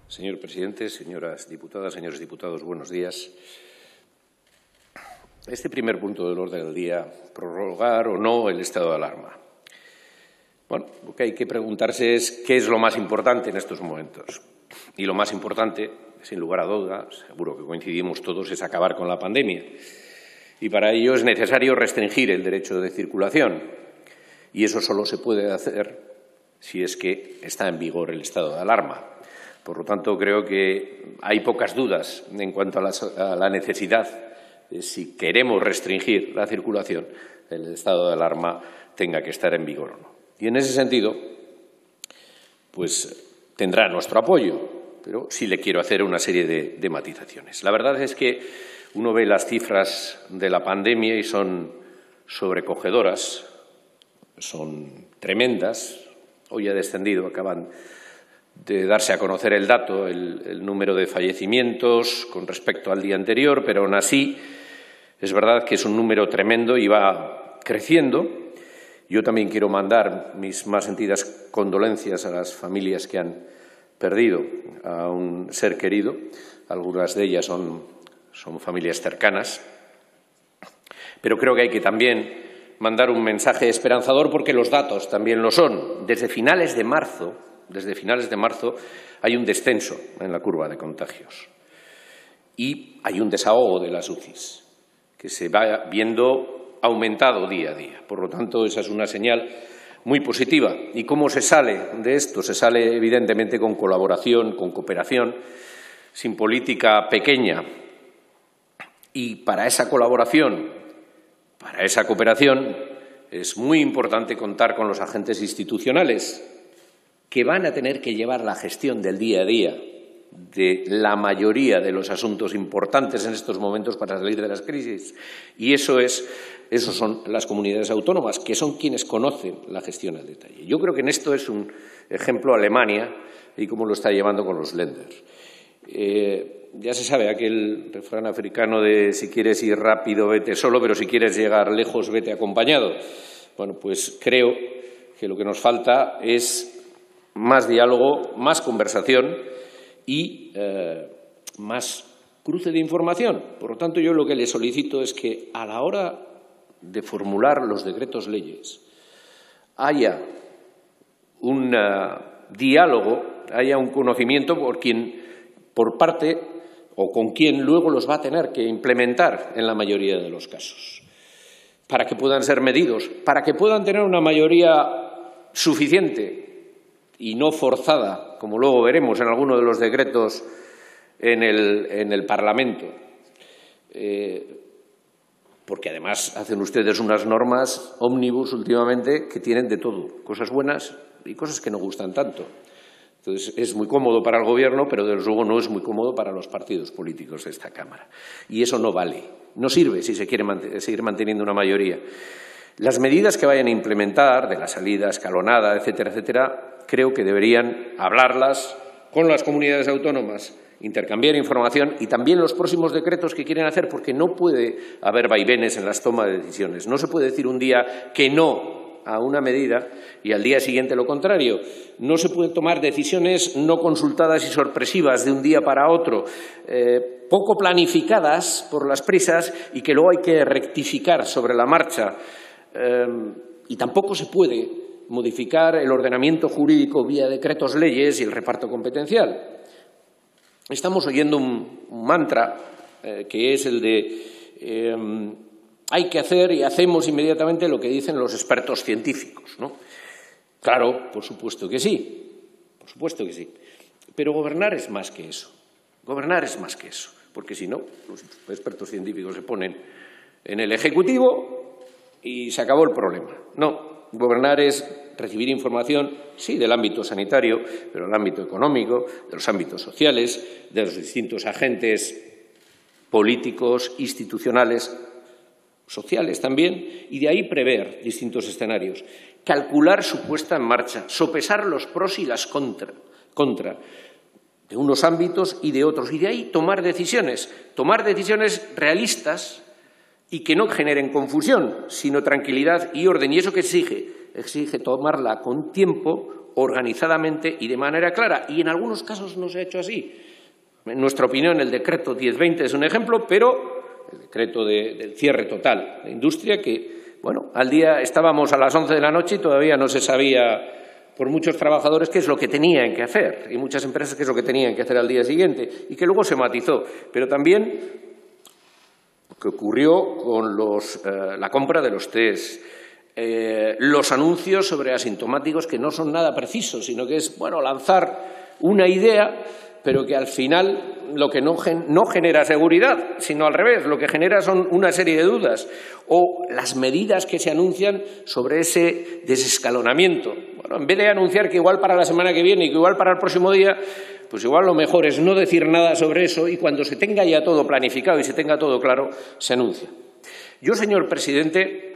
Señor presidente, señoras diputadas, señores diputados, buenos días. Este primer punto del orden del día, prorrogar o no el estado de alarma. Bueno, lo que hay que preguntarse es qué es lo más importante en estos momentos. Y lo más importante, sin lugar a dudas, seguro que coincidimos todos, es acabar con la pandemia. Y para ello es necesario restringir el derecho de circulación. Y eso solo se puede hacer si es que está en vigor el estado de alarma. Por lo tanto, creo que hay pocas dudas en cuanto a la necesidad de, si queremos restringir la circulación, el estado de alarma tenga que estar en vigor o no. Y en ese sentido, pues tendrá nuestro apoyo, pero sí le quiero hacer una serie de matizaciones. La verdad es que uno ve las cifras de la pandemia y son sobrecogedoras, son tremendas. Hoy ha descendido, acaban de darse a conocer el dato, el número de fallecimientos con respecto al día anterior, pero aún así es verdad que es un número tremendo y va creciendo. Yo también quiero mandar mis más sentidas condolencias a las familias que han perdido a un ser querido. Algunas de ellas son familias cercanas. Pero creo que hay que también mandar un mensaje esperanzador porque los datos también lo son. Desde finales de marzo hay un descenso en la curva de contagios y hay un desahogo de las UCIs que se va viendo aumentado día a día. Por lo tanto, esa es una señal muy positiva. ¿Y cómo se sale de esto? Se sale, evidentemente, con colaboración, con cooperación, sin política pequeña. Y para esa colaboración, para esa cooperación, es muy importante contar con los agentes institucionales que van a tener que llevar la gestión del día a día de la mayoría de los asuntos importantes en estos momentos para salir de las crisis. Y eso son las comunidades autónomas, que son quienes conocen la gestión al detalle. Yo creo que en esto es un ejemplo Alemania y cómo lo está llevando con los Länders. Ya se sabe aquel refrán africano de si quieres ir rápido, vete solo, pero si quieres llegar lejos, vete acompañado. Bueno, pues creo que lo que nos falta es más diálogo, más conversación y más cruce de información. Por lo tanto, yo lo que le solicito es que a la hora de formular los decretos leyes haya un diálogo, haya un conocimiento por parte o con quien luego los va a tener que implementar en la mayoría de los casos, para que puedan ser medidos, para que puedan tener una mayoría suficiente y no forzada, como luego veremos en alguno de los decretos en el Parlamento. Porque además hacen ustedes unas normas ómnibus últimamente que tienen de todo, cosas buenas y cosas que no gustan tanto. Entonces, es muy cómodo para el Gobierno, pero desde luego no es muy cómodo para los partidos políticos de esta Cámara. Y eso no vale, no sirve si se quiere seguir manteniendo una mayoría. Las medidas que vayan a implementar, de la salida escalonada, etcétera, etcétera, creo que deberían hablarlas con las comunidades autónomas, intercambiar información y también los próximos decretos que quieren hacer, porque no puede haber vaivenes en las tomas de decisiones. No se puede decir un día que no a una medida y al día siguiente lo contrario. No se puede tomar decisiones no consultadas y sorpresivas de un día para otro, poco planificadas por las prisas y que luego hay que rectificar sobre la marcha. Y tampoco se puede modificar el ordenamiento jurídico vía decretos leyes y el reparto competencial. Estamos oyendo un mantra que es el de hay que hacer y hacemos inmediatamente lo que dicen los expertos científicos, ¿no? Claro, por supuesto que sí, pero gobernar es más que eso, porque si no, los expertos científicos se ponen en el Ejecutivo y se acabó el problema. No, gobernar es recibir información, sí, del ámbito sanitario, pero del ámbito económico, de los ámbitos sociales, de los distintos agentes políticos, institucionales, sociales también, y de ahí prever distintos escenarios, calcular su puesta en marcha, sopesar los pros y las contra de unos ámbitos y de otros, y de ahí tomar decisiones realistas y que no generen confusión, sino tranquilidad y orden. Y eso que exige tomarla con tiempo, organizadamente y de manera clara, y en algunos casos no se ha hecho así. En nuestra opinión, el decreto 1020 es un ejemplo, pero el decreto del cierre total de industria, que, bueno, al día estábamos a las 11 de la noche y todavía no se sabía por muchos trabajadores qué es lo que tenían que hacer y muchas empresas qué es lo que tenían que hacer al día siguiente, y que luego se matizó. Pero también lo que ocurrió con la compra de los test, los anuncios sobre asintomáticos que no son nada precisos, sino que es, bueno, lanzar una idea, pero que al final lo que no genera seguridad, sino al revés, lo que genera son una serie de dudas. O las medidas que se anuncian sobre ese desescalonamiento. Bueno, en vez de anunciar que igual para la semana que viene y que igual para el próximo día, pues igual lo mejor es no decir nada sobre eso y cuando se tenga ya todo planificado y se tenga todo claro, se anuncia. Yo, señor presidente,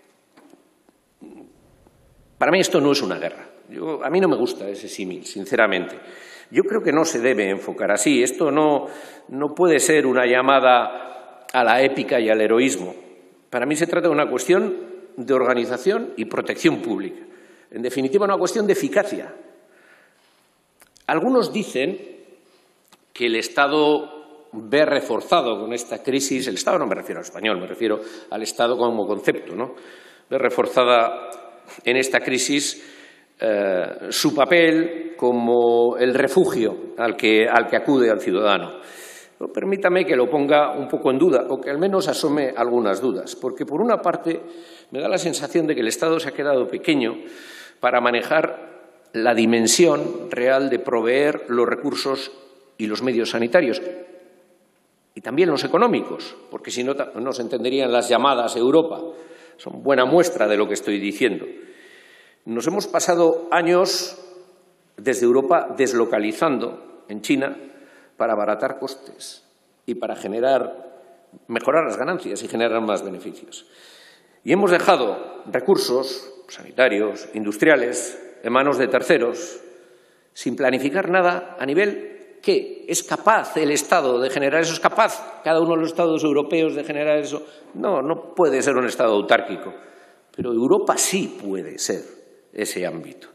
para mí esto no es una guerra. A mí no me gusta ese símil, sinceramente. Yo creo que no se debe enfocar así. Esto no puede ser una llamada a la épica y al heroísmo. Para mí se trata de una cuestión de organización y protección pública. En definitiva, una cuestión de eficacia. Algunos dicen que el Estado ve reforzado con esta crisis, el Estado no me refiero al español, me refiero al Estado como concepto, ¿no? Ve reforzada en esta crisis su papel como el refugio al que acude al ciudadano. Pero permítame que lo ponga un poco en duda, o que al menos asome algunas dudas, porque por una parte me da la sensación de que el Estado se ha quedado pequeño para manejar la dimensión real de proveer los recursos y los medios sanitarios, y también los económicos, porque si no, no se entenderían las llamadas Europa. Son buena muestra de lo que estoy diciendo. Nos hemos pasado años desde Europa deslocalizando en China para abaratar costes y para mejorar las ganancias y generar más beneficios. Y hemos dejado recursos sanitarios, industriales, en manos de terceros, sin planificar nada a nivel que es capaz el Estado de generar eso, es capaz cada uno de los Estados europeos de generar eso. No puede ser un Estado autárquico, pero Europa sí puede ser ese ámbito.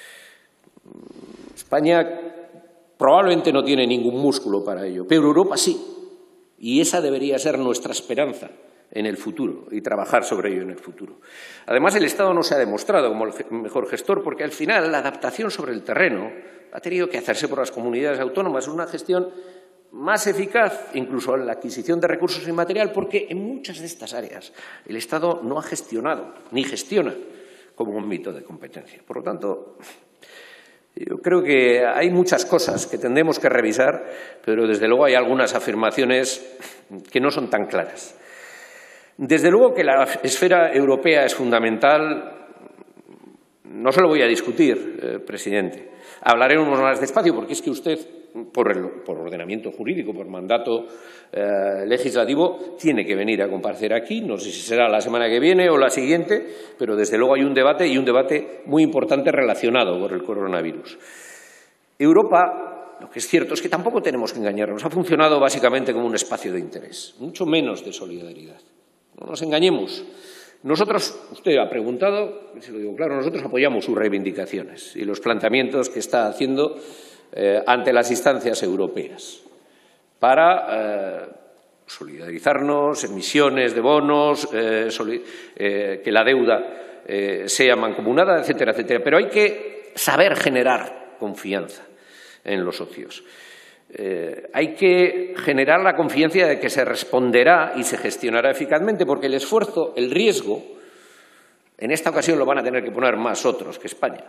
España probablemente no tiene ningún músculo para ello, pero Europa sí, y esa debería ser nuestra esperanza en el futuro y trabajar sobre ello en el futuro. Además, el Estado no se ha demostrado como el mejor gestor porque al final la adaptación sobre el terreno ha tenido que hacerse por las comunidades autónomas, una gestión más eficaz, incluso en la adquisición de recursos y material, porque en muchas de estas áreas el Estado no ha gestionado ni gestiona como un mito de competencia. Por lo tanto, yo creo que hay muchas cosas que tendremos que revisar, pero desde luego hay algunas afirmaciones que no son tan claras. Desde luego que la esfera europea es fundamental, no se lo voy a discutir, presidente. Hablaremos más despacio porque es que usted, por ordenamiento jurídico, por mandato legislativo, tiene que venir a comparecer aquí. No sé si será la semana que viene o la siguiente, pero desde luego hay un debate y un debate muy importante relacionado con el coronavirus. Europa, lo que es cierto es que tampoco tenemos que engañarnos, ha funcionado básicamente como un espacio de interés, mucho menos de solidaridad. No nos engañemos. Nosotros, usted ha preguntado, si lo digo claro, nosotros apoyamos sus reivindicaciones y los planteamientos que está haciendo ante las instancias europeas para solidarizarnos, emisiones de bonos, que la deuda sea mancomunada, etcétera, etcétera. Pero hay que saber generar confianza en los socios. Hay que generar la confianza de que se responderá y se gestionará eficazmente, porque el esfuerzo, el riesgo, en esta ocasión lo van a tener que poner más otros que España.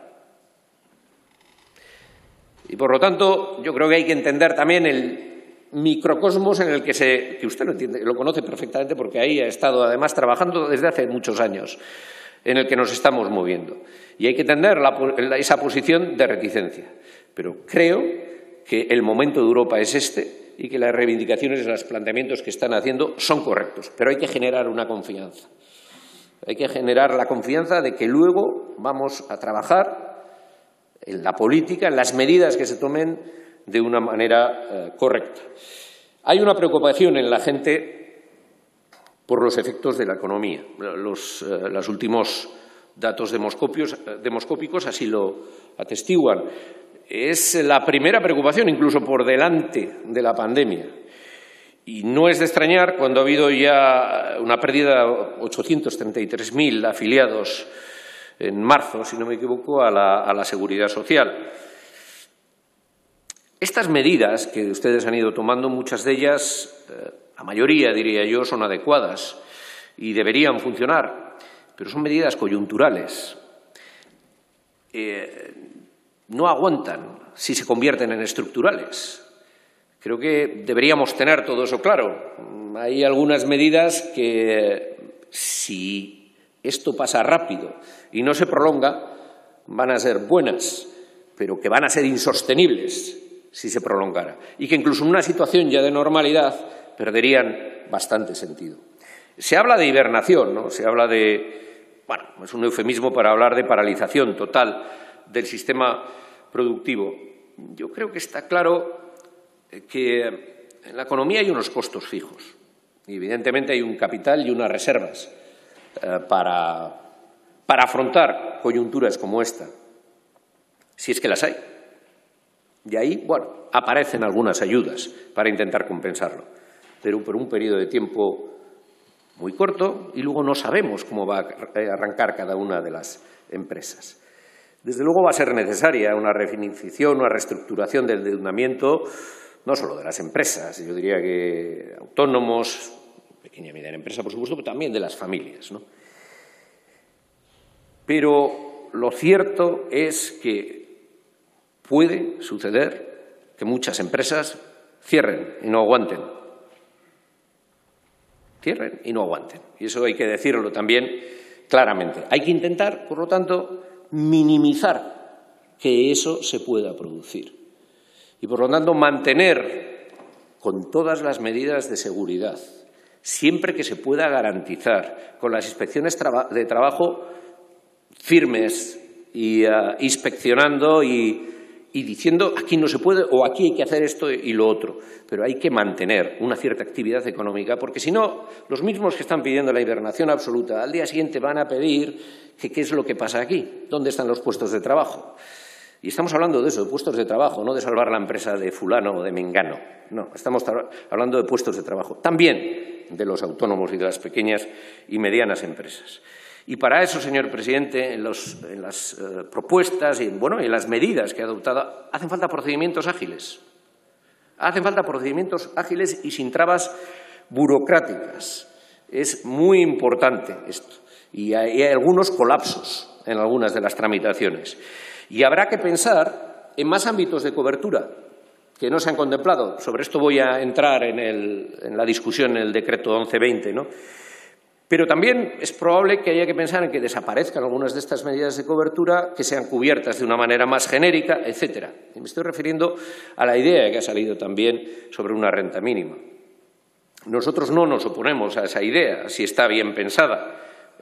Y, por lo tanto, yo creo que hay que entender también el microcosmos en el que usted lo entiende, lo conoce perfectamente porque ahí ha estado, además, trabajando desde hace muchos años, en el que nos estamos moviendo. Y hay que entender esa posición de reticencia. Pero creo que el momento de Europa es este y que las reivindicaciones y los planteamientos que están haciendo son correctos. Pero hay que generar una confianza. Hay que generar la confianza de que luego vamos a trabajar en la política, en las medidas que se tomen de una manera correcta. Hay una preocupación en la gente por los efectos de la economía. Los últimos datos demoscópicos así lo atestiguan. Es la primera preocupación, incluso por delante de la pandemia. Y no es de extrañar cuando ha habido ya una pérdida de 833.000 afiliados en marzo, si no me equivoco, a la Seguridad Social. Estas medidas que ustedes han ido tomando, muchas de ellas, la mayoría, diría yo, son adecuadas y deberían funcionar, pero son medidas coyunturales. No aguantan si se convierten en estructurales. Creo que deberíamos tener todo eso claro. Hay algunas medidas que, si esto pasa rápido y no se prolonga, van a ser buenas, pero que van a ser insostenibles si se prolongara, y que incluso en una situación ya de normalidad perderían bastante sentido. Se habla de hibernación, ¿no? Se habla de, bueno, es un eufemismo para hablar de paralización total del sistema productivo. Yo creo que está claro que en la economía hay unos costos fijos y evidentemente hay un capital y unas reservas para afrontar coyunturas como esta, si es que las hay. Y ahí, bueno, aparecen algunas ayudas para intentar compensarlo, pero por un periodo de tiempo muy corto y luego no sabemos cómo va a arrancar cada una de las empresas. Desde luego va a ser necesaria una refinanciación, una reestructuración del endeudamiento, no solo de las empresas, yo diría que autónomos, pequeña y mediana empresa, por supuesto, pero también de las familias, ¿no? Pero lo cierto es que puede suceder que muchas empresas cierren y no aguanten. Cierren y no aguanten. Y eso hay que decirlo también claramente. Hay que intentar, por lo tanto, minimizar que eso se pueda producir. Y, por lo tanto, mantener con todas las medidas de seguridad, siempre que se pueda garantizar, con las inspecciones de trabajo firmes y inspeccionando y diciendo aquí no se puede o aquí hay que hacer esto y lo otro. Pero hay que mantener una cierta actividad económica, porque si no, los mismos que están pidiendo la hibernación absoluta al día siguiente van a pedir que qué es lo que pasa aquí, dónde están los puestos de trabajo. Y estamos hablando de eso, de puestos de trabajo, no de salvar la empresa de fulano o de mengano. No, estamos hablando de puestos de trabajo, también de los autónomos y de las pequeñas y medianas empresas. Y para eso, señor presidente, en las propuestas y en las medidas que ha adoptado, hacen falta procedimientos ágiles. Hacen falta procedimientos ágiles y sin trabas burocráticas. Es muy importante esto. Y hay algunos colapsos en algunas de las tramitaciones. Y habrá que pensar en más ámbitos de cobertura que no se han contemplado. Sobre esto voy a entrar en la discusión en el decreto 1120, ¿no? Pero también es probable que haya que pensar en que desaparezcan algunas de estas medidas de cobertura, que sean cubiertas de una manera más genérica, etcétera. Y me estoy refiriendo a la idea que ha salido también sobre una renta mínima. Nosotros no nos oponemos a esa idea, si está bien pensada.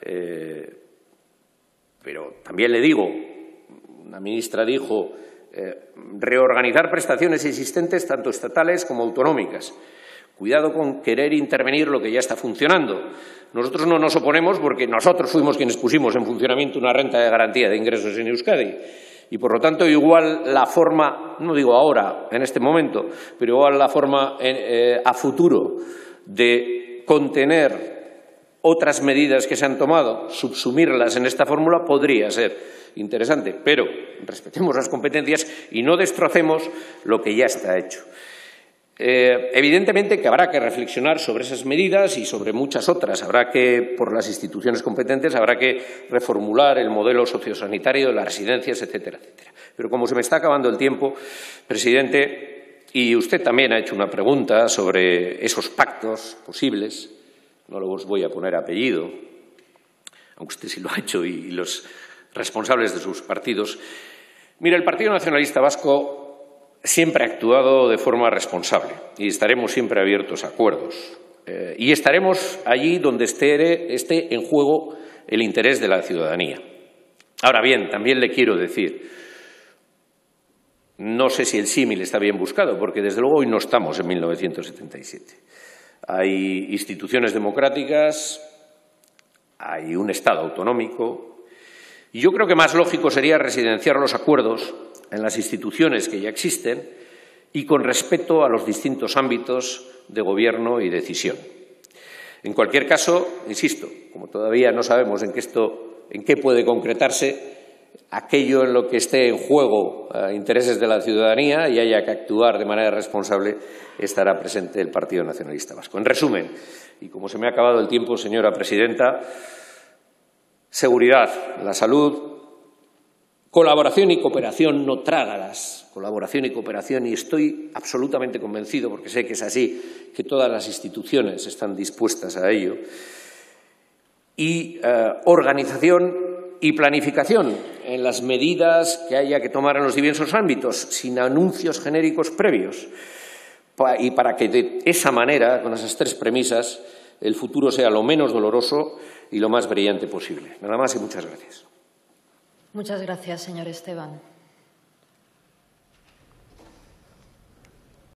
Pero también le digo, la ministra dijo, reorganizar prestaciones existentes, tanto estatales como autonómicas. Cuidado con querer intervenir lo que ya está funcionando. Nosotros no nos oponemos porque nosotros fuimos quienes pusimos en funcionamiento una renta de garantía de ingresos en Euskadi. Y, por lo tanto, igual la forma, no digo ahora, en este momento, pero igual la forma a futuro de contener otras medidas que se han tomado, subsumirlas en esta fórmula, podría ser interesante. Pero respetemos las competencias y no destrocemos lo que ya está hecho. Evidentemente que habrá que reflexionar sobre esas medidas y sobre muchas otras. Habrá que, por las instituciones competentes, habrá que reformular el modelo sociosanitario de las residencias, etcétera, etcétera. Pero como se me está acabando el tiempo, presidente, y usted también ha hecho una pregunta sobre esos pactos posibles, no los voy a poner apellido, aunque usted sí lo ha hecho, y los responsables de sus partidos. Mira, el Partido Nacionalista Vasco siempre ha actuado de forma responsable y estaremos siempre abiertos a acuerdos. Y estaremos allí donde esté en juego el interés de la ciudadanía. Ahora bien, también le quiero decir, no sé si el símil está bien buscado, porque desde luego hoy no estamos en 1977. Hay instituciones democráticas, hay un Estado autonómico Y yo creo que más lógico sería residenciar los acuerdos en las instituciones que ya existen y con respeto a los distintos ámbitos de gobierno y decisión. En cualquier caso, insisto, como todavía no sabemos en qué puede concretarse, aquello en lo que esté en juego intereses de la ciudadanía y haya que actuar de manera responsable, estará presente el Partido Nacionalista Vasco. En resumen, y como se me ha acabado el tiempo, señora presidenta, seguridad, la salud, colaboración y cooperación, no trágalas, colaboración y cooperación, y estoy absolutamente convencido, porque sé que es así, que todas las instituciones están dispuestas a ello, y organización y planificación en las medidas que haya que tomar en los diversos ámbitos, sin anuncios genéricos previos, y para que de esa manera, con esas tres premisas, el futuro sea lo menos doloroso y lo más brillante posible. Nada más y muchas gracias. Muchas gracias, señor Esteban.